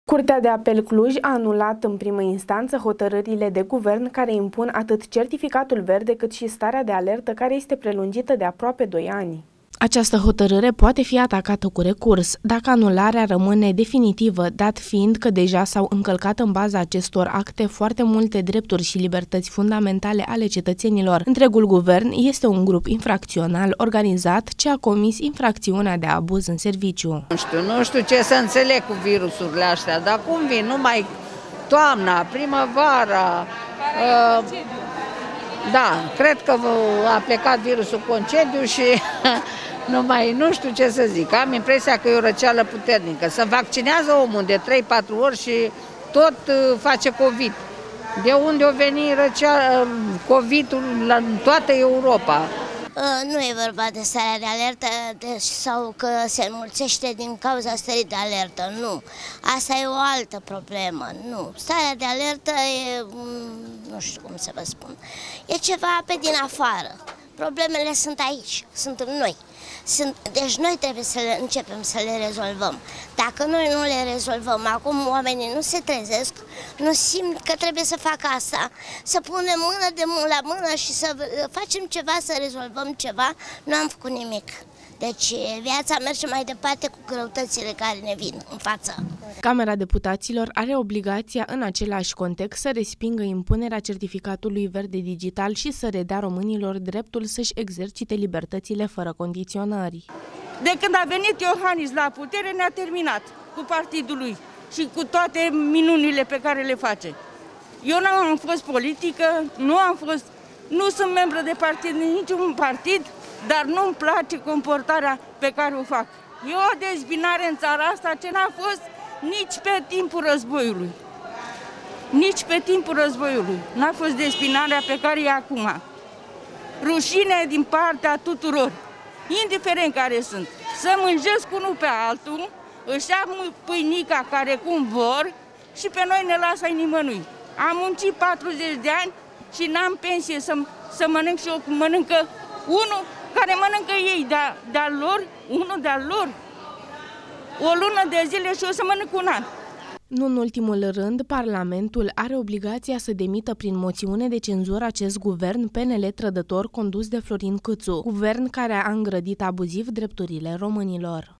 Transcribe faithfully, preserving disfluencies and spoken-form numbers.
Curtea de Apel Cluj a anulat în primă instanță hotărârile de guvern care impun atât certificatul verde cât și starea de alertă, care este prelungită de aproape doi ani. Această hotărâre poate fi atacată cu recurs, dacă anularea rămâne definitivă, dat fiind că deja s-au încălcat în baza acestor acte foarte multe drepturi și libertăți fundamentale ale cetățenilor. Întregul guvern este un grup infracțional organizat ce a comis infracțiunea de abuz în serviciu. Nu știu, nu știu ce să înțeleg cu virusurile astea, dar cum vin? Numai toamna, primăvara. Uh, da, cred că a plecat virusul concediu și nu mai, nu știu ce să zic. Am impresia că e o răceală puternică. Se vaccinează omul de trei patru ori și tot face COVID. De unde o veni răceală, COVID-ul în toată Europa? Nu e vorba de starea de alertă de, sau că se înmulțește din cauza stării de alertă, nu. Asta e o altă problemă, nu. Starea de alertă e, nu știu cum să vă spun, e ceva pe din afară. Problemele sunt aici, sunt în noi. Sunt, deci noi trebuie să le începem să le rezolvăm. Dacă noi nu le rezolvăm, acum oamenii nu se trezesc, nu simt că trebuie să facă asta, să punem mână de mână la mână și să facem ceva, să rezolvăm ceva, nu am făcut nimic. Deci viața merge mai departe cu greutățile care ne vin în față. Camera Deputaților are obligația în același context să respingă impunerea certificatului verde digital și să redea românilor dreptul să-și exercite libertățile fără condiționări. De când a venit Iohannis la putere, ne-a terminat cu partidul lui și cu toate minunile pe care le face. Eu nu am fost politică, nu am fost, nu sunt membru de partid, niciun partid, dar nu-mi place comportarea pe care o fac. E o dezbinare în țara asta ce n-a fost nici pe timpul războiului. Nici pe timpul războiului. N-a fost dezbinarea pe care e acum. Rușine din partea tuturor, indiferent care sunt. Să mânjesc unul pe altul, își ia pâinica care cum vor și pe noi ne lasă nimănui. Am muncit patruzeci de ani și n-am pensie să, să mănânc și eu, mănâncă unul care mănâncă ei de-a de lor, unul de-a lor, o lună de zile și o să mănânc un an. Nu în ultimul rând, Parlamentul are obligația să demită prin moțiune de cenzură acest guvern P N L trădător condus de Florin Câțu, guvern care a îngrădit abuziv drepturile românilor.